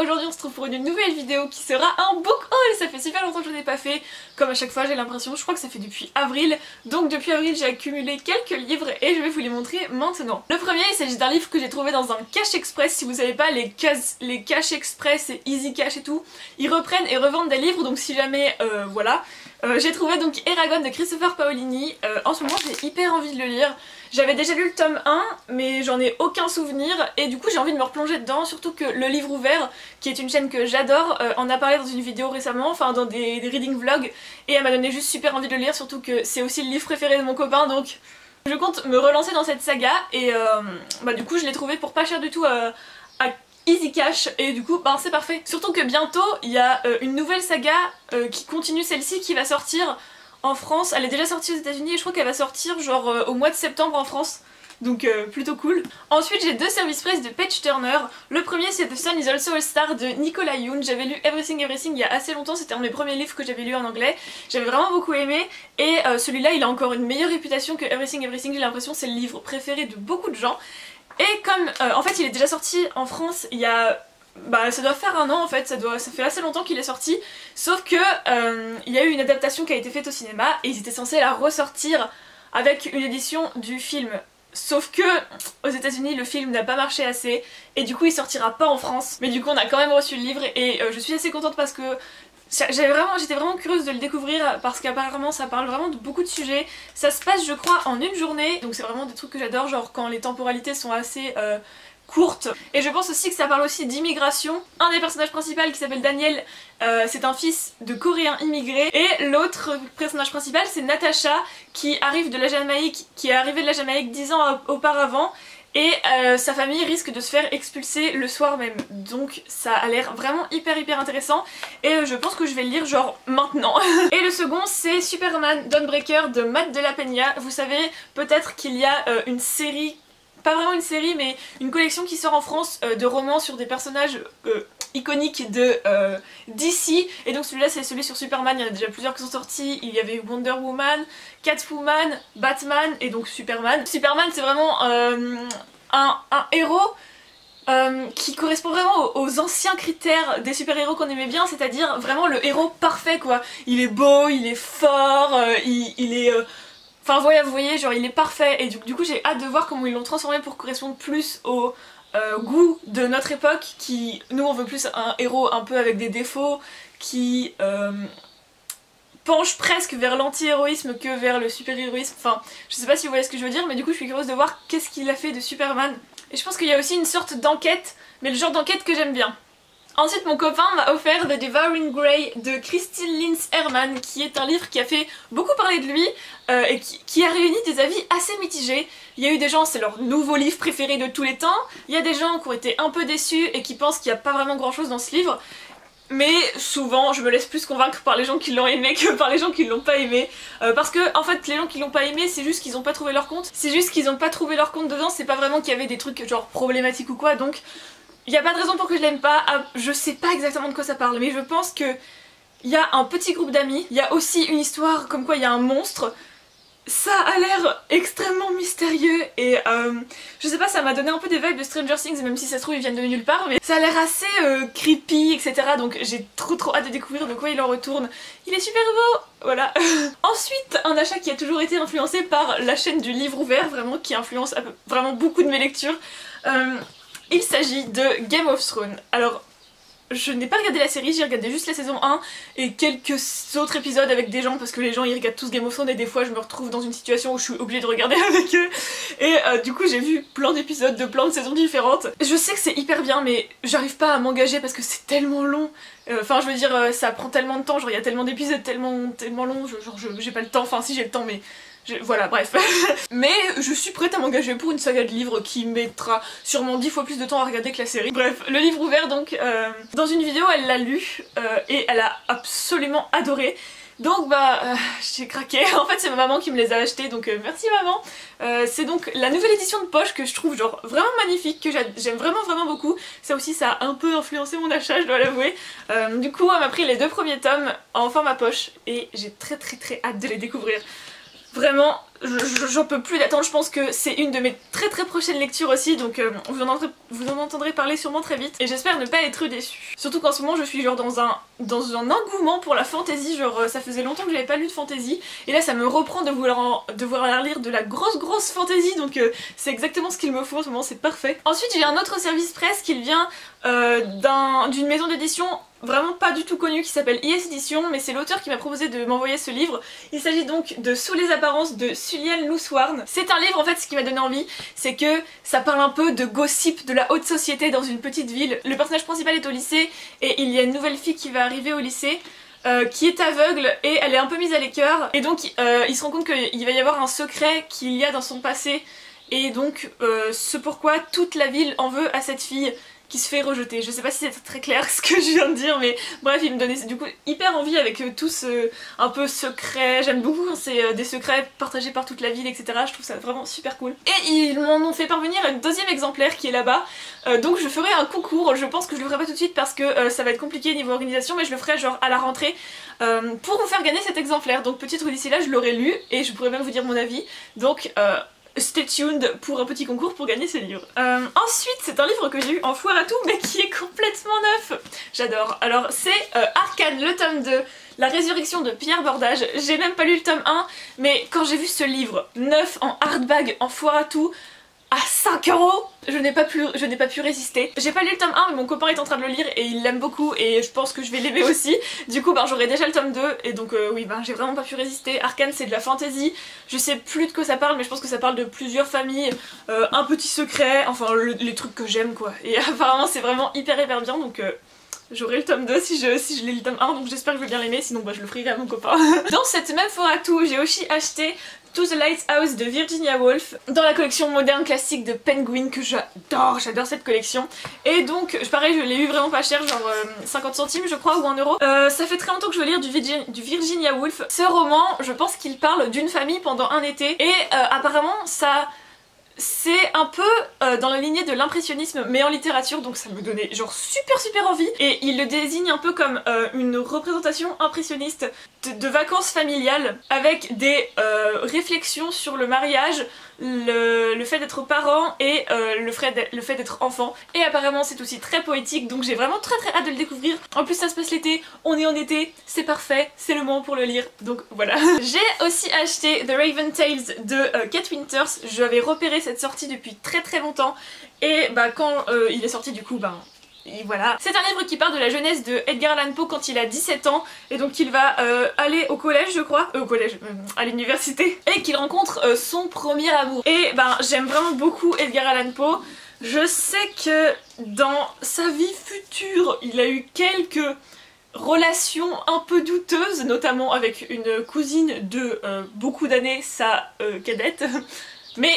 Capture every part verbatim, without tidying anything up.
aujourd'hui on se retrouve pour une nouvelle vidéo qui sera un book haul. Ça fait super longtemps que je n'en ai pas fait, comme à chaque fois j'ai l'impression, je crois que ça fait depuis avril. Donc depuis avril j'ai accumulé quelques livres et je vais vous les montrer maintenant. Le premier il s'agit d'un livre que j'ai trouvé dans un cash express. Si vous savez pas, les, cases, les cash express et easy cash et tout, ils reprennent et revendent des livres, donc si jamais, euh, voilà. Euh, j'ai trouvé donc Eragon de Christopher Paolini. Euh, en ce moment j'ai hyper envie de le lire. J'avais déjà lu le tome un mais j'en ai aucun souvenir et du coup j'ai envie de me replonger dedans, surtout que Le Livre Ouvert, qui est une chaîne que j'adore, euh, en a parlé dans une vidéo récemment, enfin dans des, des reading vlogs, et elle m'a donné juste super envie de le lire, surtout que c'est aussi le livre préféré de mon copain, donc je compte me relancer dans cette saga et euh, bah du coup je l'ai trouvé pour pas cher du tout euh, à Easy Cash et du coup bah c'est parfait. Surtout que bientôt il y a euh, une nouvelle saga euh, qui continue celle-ci qui va sortir en France. Elle est déjà sortie aux États-Unis et je crois qu'elle va sortir genre euh, au mois de septembre en France. Donc euh, plutôt cool. Ensuite j'ai deux service press de Page Turner. Le premier c'est The Sun is Also a Star de Nicolas Yoon. J'avais lu Everything Everything il y a assez longtemps, c'était un de mes premiers livres que j'avais lu en anglais. J'avais vraiment beaucoup aimé et euh, celui-là il a encore une meilleure réputation que Everything Everything. J'ai l'impression que c'est le livre préféré de beaucoup de gens. Et comme euh, en fait il est déjà sorti en France il y a... Bah ça doit faire un an en fait, ça, doit, ça fait assez longtemps qu'il est sorti. Sauf que euh, il y a eu une adaptation qui a été faite au cinéma et ils étaient censés la ressortir avec une édition du film. Sauf que aux États-Unis le film n'a pas marché assez et du coup il sortira pas en France. Mais du coup on a quand même reçu le livre et euh, je suis assez contente parce que j'étais vraiment, vraiment curieuse de le découvrir parce qu'apparemment ça parle vraiment de beaucoup de sujets. Ça se passe je crois en une journée, donc c'est vraiment des trucs que j'adore, genre quand les temporalités sont assez euh, courtes. Et je pense aussi que ça parle aussi d'immigration. Un des personnages principaux qui s'appelle Daniel, euh, c'est un fils de Coréens immigrés. Et l'autre personnage principal c'est Natasha qui arrive de la Jamaïque, qui est arrivée de la Jamaïque dix ans auparavant. Et euh, sa famille risque de se faire expulser le soir même. Donc ça a l'air vraiment hyper hyper intéressant. Et euh, je pense que je vais le lire genre maintenant. Et le second c'est Superman Dawnbreaker de Matt de la Peña. Vous savez peut-être qu'il y a euh, une série, pas vraiment une série mais une collection qui sort en France euh, de romans sur des personnages euh, iconiques de euh, D C. Et donc celui-là c'est celui sur Superman, il y en a déjà plusieurs qui sont sortis. Il y avait Wonder Woman, Catwoman, Batman et donc Superman. Superman c'est vraiment euh, un, un héros euh, qui correspond vraiment aux, aux anciens critères des super-héros qu'on aimait bien, c'est-à-dire vraiment le héros parfait quoi. Il est beau, il est fort, euh, il, il est... Euh, Enfin voilà, vous voyez, genre il est parfait et du, du coup j'ai hâte de voir comment ils l'ont transformé pour correspondre plus au euh, goût de notre époque qui, nous on veut plus un héros un peu avec des défauts qui euh, penche presque vers l'anti-héroïsme que vers le super-héroïsme. Enfin je sais pas si vous voyez ce que je veux dire mais du coup je suis curieuse de voir qu'est-ce qu'il a fait de Superman. Et je pense qu'il y a aussi une sorte d'enquête, mais le genre d'enquête que j'aime bien. Ensuite mon copain m'a offert The Devouring Grey de Christine Linz Herman, qui est un livre qui a fait beaucoup parler de lui euh, et qui, qui a réuni des avis assez mitigés. Il y a eu des gens, c'est leur nouveau livre préféré de tous les temps, il y a des gens qui ont été un peu déçus et qui pensent qu'il n'y a pas vraiment grand chose dans ce livre. Mais souvent je me laisse plus convaincre par les gens qui l'ont aimé que par les gens qui l'ont pas aimé, euh, parce que en fait les gens qui l'ont pas aimé c'est juste qu'ils ont pas trouvé leur compte. C'est juste qu'ils ont pas trouvé leur compte dedans, c'est pas vraiment qu'il y avait des trucs genre problématiques ou quoi, donc il y a pas de raison pour que je l'aime pas. Je sais pas exactement de quoi ça parle mais je pense que il y a un petit groupe d'amis, il y a aussi une histoire comme quoi il y a un monstre. Ça a l'air extrêmement mystérieux et euh, je sais pas, ça m'a donné un peu des vibes de Stranger Things, même si ça se trouve ils viennent de nulle part, mais ça a l'air assez euh, creepy etc, donc j'ai trop trop hâte de découvrir de quoi il en retourne. Il est super beau, voilà. Ensuite un achat qui a toujours été influencé par la chaîne du livre ouvert, vraiment qui influence vraiment beaucoup de mes lectures. euh, Il s'agit de Game of Thrones. Alors je n'ai pas regardé la série, j'ai regardé juste la saison un et quelques autres épisodes avec des gens parce que les gens ils regardent tous Game of Thrones et des fois je me retrouve dans une situation où je suis obligée de regarder avec eux et euh, du coup j'ai vu plein d'épisodes de plein de saisons différentes. Je sais que c'est hyper bien mais j'arrive pas à m'engager parce que c'est tellement long. Enfin euh, je veux dire euh, ça prend tellement de temps, genre il y a tellement d'épisodes tellement, tellement longs, je, genre j'ai pas le temps, enfin si j'ai le temps mais... Je, voilà bref. Mais je suis prête à m'engager pour une saga de livres qui mettra sûrement dix fois plus de temps à regarder que la série. Bref, le livre ouvert donc, euh, dans une vidéo elle l'a lu euh, et elle a absolument adoré. Donc bah euh, j'ai craqué, en fait c'est ma maman qui me les a achetés donc euh, merci maman. euh, C'est donc la nouvelle édition de poche que je trouve genre vraiment magnifique, que j'aime vraiment vraiment beaucoup. Ça aussi ça a un peu influencé mon achat je dois l'avouer. euh, Du coup elle m'a pris les deux premiers tomes en format poche et j'ai très très très hâte de les découvrir. Vraiment j'en peux plus d'attendre, je pense que c'est une de mes très très prochaines lectures aussi, donc euh, vous, en entendrez, vous en entendrez parler sûrement très vite et j'espère ne pas être déçue. Surtout qu'en ce moment je suis genre dans un, dans un engouement pour la fantasy, genre euh, ça faisait longtemps que j'avais pas lu de fantasy et là ça me reprend de vouloir, en, de vouloir lire de la grosse grosse fantasy, donc euh, c'est exactement ce qu'il me faut en ce moment, c'est parfait. Ensuite j'ai un autre service presse qui vient euh, d'une maison d'édition vraiment pas du tout connue qui s'appelle I S Édition, mais c'est l'auteur qui m'a proposé de m'envoyer ce livre. Il s'agit donc de Sous les apparences de Suliane Louswarn. C'est un livre en fait, ce qui m'a donné envie, c'est que ça parle un peu de gossip de la haute société dans une petite ville. Le personnage principal est au lycée et il y a une nouvelle fille qui va arriver au lycée. Euh, qui est aveugle et elle est un peu mise à l'écart et donc euh, il se rend compte qu'il va y avoir un secret qu'il y a dans son passé et donc euh, ce pourquoi toute la ville en veut à cette fille qui se fait rejeter. Je sais pas si c'est très clair ce que je viens de dire, mais bref, il me donnait du coup hyper envie avec euh, tout ce un peu secret. J'aime beaucoup quand c'est euh, des secrets partagés par toute la ville, et cetera. Je trouve ça vraiment super cool. Et ils m'en ont fait parvenir un deuxième exemplaire qui est là-bas. Euh, donc je ferai un concours. Je pense que je le ferai pas tout de suite parce que euh, ça va être compliqué niveau organisation, mais je le ferai genre à la rentrée euh, pour vous faire gagner cet exemplaire. Donc peut-être que d'ici là je l'aurai lu et je pourrai même vous dire mon avis. Donc euh, stay tuned pour un petit concours pour gagner ce livre. Euh, ensuite, c'est un livre que j'ai eu en foire à tout mais qui est complètement neuf. J'adore. Alors c'est euh, Arcane, le tome deux, La résurrection de Pierre Bordage. J'ai même pas lu le tome un, mais quand j'ai vu ce livre neuf en hardbag en foire à tout à cinq euros, je n'ai pas pu, je n'ai pas pu résister. J'ai pas lu le tome un mais mon copain est en train de le lire et il l'aime beaucoup et je pense que je vais l'aimer aussi. Du coup ben, j'aurai déjà le tome deux et donc euh, oui ben j'ai vraiment pas pu résister. Arcane c'est de la fantasy, je sais plus de quoi ça parle mais je pense que ça parle de plusieurs familles, euh, un petit secret, enfin le, les trucs que j'aime quoi. Et apparemment c'est vraiment hyper hyper bien donc... Euh, j'aurai le tome deux si je, si je lis le tome un donc j'espère que je vais bien l'aimer, sinon bah, je le ferai à mon copain. Dans cette même foire à tout, j'ai aussi acheté To the Lighthouse de Virginia Woolf dans la collection moderne classique de Penguin que j'adore, j'adore cette collection. Et donc pareil je l'ai eu vraiment pas cher, genre euh, cinquante centimes je crois ou un euro. Euh, ça fait très longtemps que je veux lire du, Virgin du Virginia Woolf. Ce roman je pense qu'il parle d'une famille pendant un été et euh, apparemment ça... c'est un peu euh, dans la lignée de l'impressionnisme mais en littérature donc ça me donnait genre super super envie et il le désigne un peu comme euh, une représentation impressionniste de, de vacances familiales avec des euh, réflexions sur le mariage, le, le fait d'être parent et euh, le fait d'être enfant et apparemment c'est aussi très poétique donc j'ai vraiment très très hâte de le découvrir. En plus ça se passe l'été, on est en été, c'est parfait, c'est le moment pour le lire donc voilà. J'ai aussi acheté The Raven Tales de euh, Kate Winters, j'avais repéré cette sortie depuis très très longtemps et bah quand euh, il est sorti du coup bah et voilà. C'est un livre qui parle de la jeunesse de Edgar Allan Poe quand il a dix-sept ans et donc il va euh, aller au collège je crois, euh, au collège, euh, à l'université et qu'il rencontre euh, son premier amour. Et ben j'aime vraiment beaucoup Edgar Allan Poe. Je sais que dans sa vie future il a eu quelques relations un peu douteuses, notamment avec une cousine de euh, beaucoup d'années, sa euh, cadette, mais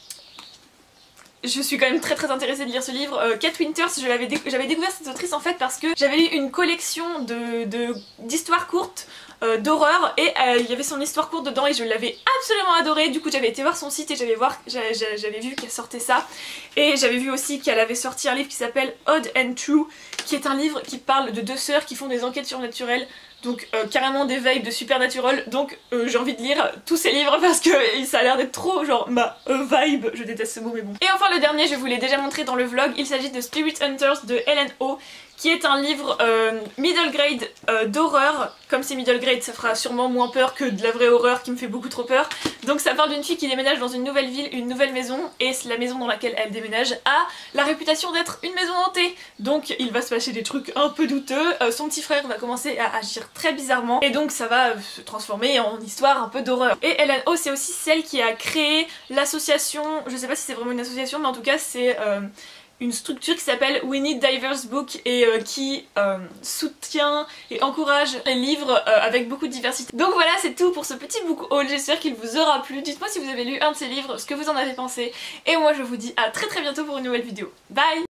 je suis quand même très très intéressée de lire ce livre. Euh, Kate Winters, j'avais dé découvert cette autrice en fait parce que j'avais lu une collection de d'histoires courtes euh, d'horreur et euh, il y avait son histoire courte dedans et je l'avais absolument adorée. Du coup j'avais été voir son site et j'avais j'avais vu qu'elle sortait ça et j'avais vu aussi qu'elle avait sorti un livre qui s'appelle Odd and True qui est un livre qui parle de deux sœurs qui font des enquêtes surnaturelles. Donc euh, carrément des vibes de Supernatural, donc euh, j'ai envie de lire tous ces livres parce que ça a l'air d'être trop genre ma euh, vibe, je déteste ce mot mais bon. Et enfin le dernier, je vous l'ai déjà montré dans le vlog, il s'agit de Spirit Hunters de Ellen O, qui est un livre euh, middle grade euh, d'horreur. Comme c'est middle grade ça fera sûrement moins peur que de la vraie horreur qui me fait beaucoup trop peur. Donc ça parle d'une fille qui déménage dans une nouvelle ville, une nouvelle maison, et la maison dans laquelle elle déménage a la réputation d'être une maison hantée. Donc il va se passer des trucs un peu douteux, euh, son petit frère va commencer à agir très bizarrement et donc ça va se transformer en histoire un peu d'horreur. Et Ellen O c'est aussi celle qui a créé l'association, je sais pas si c'est vraiment une association mais en tout cas c'est... Euh, une structure qui s'appelle We Need Diverse Book et euh, qui euh, soutient et encourage les livres euh, avec beaucoup de diversité. Donc voilà, c'est tout pour ce petit book haul, j'espère qu'il vous aura plu. Dites-moi si vous avez lu un de ces livres, ce que vous en avez pensé. Et moi je vous dis à très très bientôt pour une nouvelle vidéo. Bye!